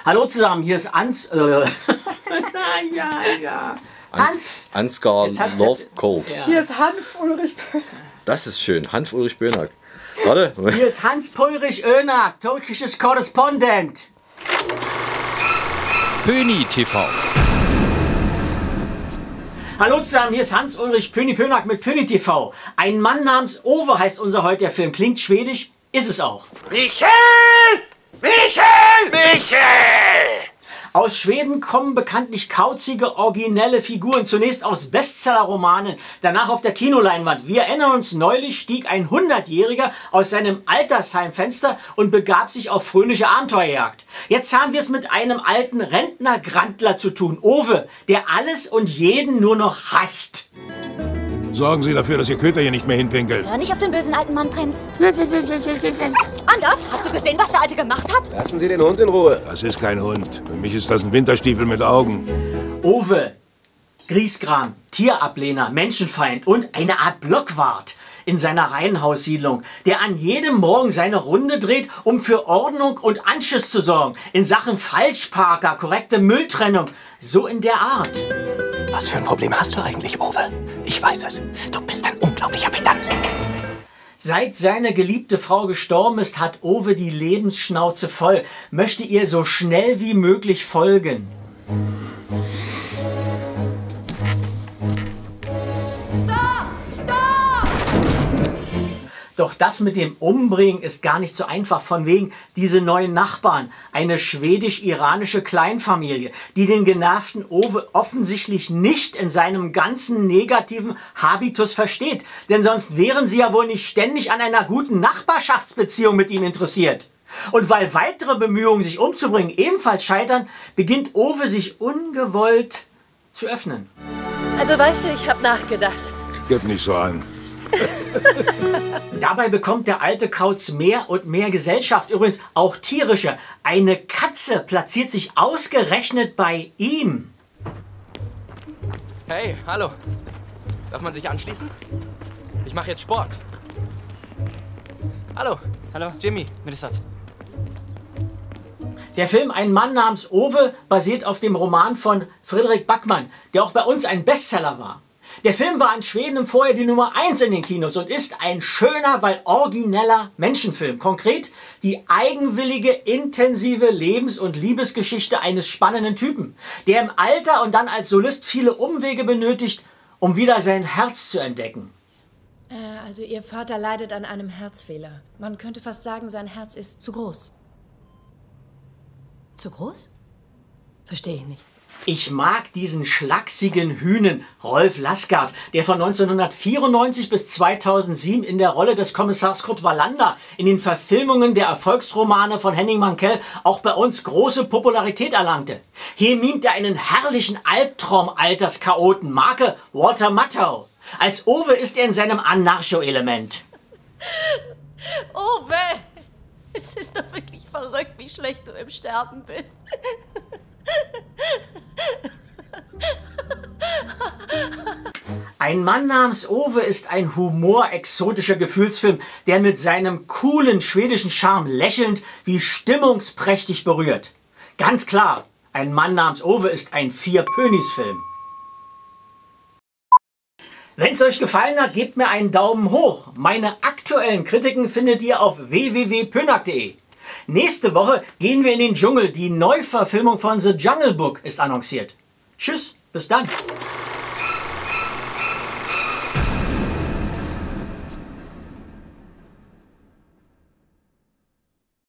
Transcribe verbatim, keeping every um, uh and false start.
Hallo zusammen, hier ist Ans. Äh, ja, ja. Ans, Ansgar Love Cold. Ja. Hier ist Hanf-Ulrich Böhnack. Das ist schön, Hanf-Ulrich Böhnack. Warte. Hier ist Hans-Ulrich Önak, türkisches Korrespondent. Pöni T V. Hallo zusammen, hier ist Hans-Ulrich Pöni Pönak mit Pöni T V. Ein Mann namens Ove heißt unser heutiger Film. Klingt schwedisch, ist es auch. Michael! Michael! Michael! Aus Schweden kommen bekanntlich kauzige, originelle Figuren. Zunächst aus Bestsellerromanen, danach auf der Kinoleinwand. Wir erinnern uns, neulich stieg ein hundertjähriger aus seinem Altersheimfenster und begab sich auf fröhliche Abenteuerjagd. Jetzt haben wir es mit einem alten Rentner-Grandler zu tun. Ove, der alles und jeden nur noch hasst. Sorgen Sie dafür, dass Ihr Köter hier nicht mehr hinpinkelt. Hör nicht auf den bösen alten Mann, Prinz. Anders, hast du gesehen, was der Alte gemacht hat? Lassen Sie den Hund in Ruhe. Das ist kein Hund. Für mich ist das ein Winterstiefel mit Augen. Ove, Griesgram, Tierablehner, Menschenfeind und eine Art Blockwart in seiner Reihenhaussiedlung, der an jedem Morgen seine Runde dreht, um für Ordnung und Anschiss zu sorgen. In Sachen Falschparker, korrekte Mülltrennung, so in der Art. Was für ein Problem hast du eigentlich, Ove? Ich weiß es. Du bist ein unglaublicher Pedant. Seit seine geliebte Frau gestorben ist, hat Ove die Lebensschnauze voll, möchte ihr so schnell wie möglich folgen. Doch das mit dem Umbringen ist gar nicht so einfach, von wegen diese neuen Nachbarn, eine schwedisch-iranische Kleinfamilie, die den genervten Ove offensichtlich nicht in seinem ganzen negativen Habitus versteht. Denn sonst wären sie ja wohl nicht ständig an einer guten Nachbarschaftsbeziehung mit ihm interessiert. Und weil weitere Bemühungen, sich umzubringen, ebenfalls scheitern, beginnt Ove sich ungewollt zu öffnen. Also weißt du, ich habe nachgedacht. Gib nicht so an. Dabei bekommt der alte Kauz mehr und mehr Gesellschaft, übrigens auch tierische. Eine Katze platziert sich ausgerechnet bei ihm. Hey, hallo. Darf man sich anschließen? Ich mache jetzt Sport. Hallo, hallo, Jimmy, mir ist das. Der Film Ein Mann namens Ove basiert auf dem Roman von Fredrik Backman, der auch bei uns ein Bestseller war. Der Film war in Schweden vorher die Nummer eins in den Kinos und ist ein schöner, weil origineller Menschenfilm. Konkret die eigenwillige, intensive Lebens- und Liebesgeschichte eines spannenden Typen, der im Alter und dann als Solist viele Umwege benötigt, um wieder sein Herz zu entdecken. Äh, also Ihr Vater leidet an einem Herzfehler. Man könnte fast sagen, sein Herz ist zu groß. Zu groß? Verstehe ich nicht. Ich mag diesen schlachsigen Hünen, Rolf Lassgard, der von neunzehnhundertvierundneunzig bis zweitausendsieben in der Rolle des Kommissars Kurt Wallander in den Verfilmungen der Erfolgsromane von Henning Mankell auch bei uns große Popularität erlangte. Hier mimt er einen herrlichen Albtraum-Alterschaoten, Marke Walter Matthau. Als Ove ist er in seinem Anarcho-Element. Ove! Es ist doch wirklich verrückt, wie schlecht du im Sterben bist. Ein Mann namens Ove ist ein humorexotischer Gefühlsfilm, der mit seinem coolen schwedischen Charme lächelnd wie stimmungsprächtig berührt. Ganz klar, Ein Mann namens Ove ist ein Vier-Pönis-Film. Wenn es euch gefallen hat, gebt mir einen Daumen hoch. Meine aktuellen Kritiken findet ihr auf w w w punkt pönak punkt de. Nächste Woche gehen wir in den Dschungel. Die Neuverfilmung von The Jungle Book ist annonciert. Tschüss, bis dann.